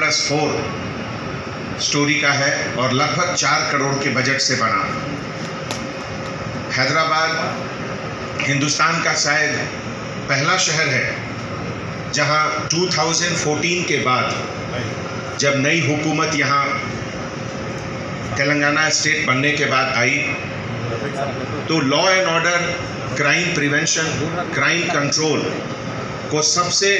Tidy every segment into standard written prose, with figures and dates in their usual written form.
+4 story का है और लगभग 4 करोड़ के बजट से बना। हैदराबाद हिंदुस्तान का शायद पहला शहर है जहां 2014 के बाद, जब नई हुकूमत यहाँ तेलंगाना स्टेट बनने के बाद आई, तो law and order, crime prevention, crime control को सबसे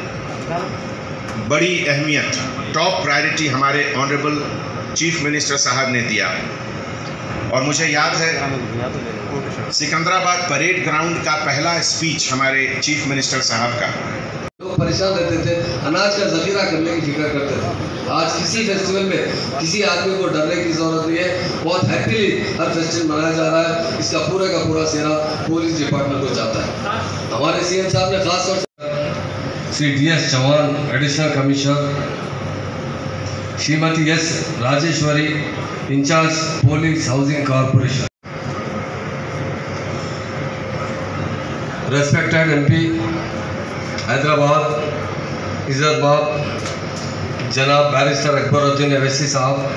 बड़ी अहमियत, टॉप प्रायोरिटी हमारे ऑनरेबल चीफ मिनिस्टर साहब ने दिया। और मुझे याद है सिकंदराबाद परेड ग्राउंड का पहला स्पीच हमारे चीफ मिनिस्टर साहब का। लोग परेशान रहते थे, अनाज का जखीरा करने की फिक्र करते थे। आज किसी फेस्टिवल में किसी आदमी को डरने की जरूरत नहीं है। बहुत हैप्पीली हर फेस्टिवल मनाया जा रहा है। इसका पूरा का पूरा सेना पुलिस डिपार्टमेंट को जाता है। हमारे सीएम साहब ने खास तौर से Shri DS Chauhan additional commissioner, Shrimati S Rajeshwari incharge police housing corporation, respected MP Hyderabad इज़्ज़तबाब जनाब बैरिस्टर अकबरुद्दीन अवैसी साहब,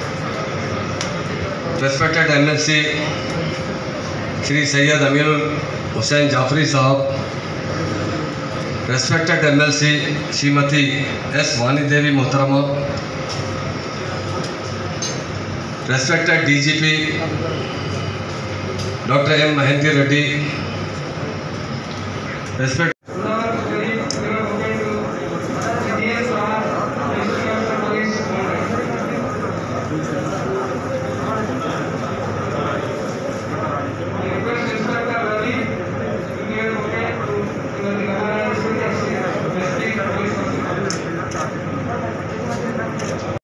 रेस्पेक्टेड MLC श्री सैयद अमीरुल हुसैन जाफरी साहब, respected MLC Shrimati S Vani Devi मोहतरमा, respected DGP doctor M Mahender Reddy, respect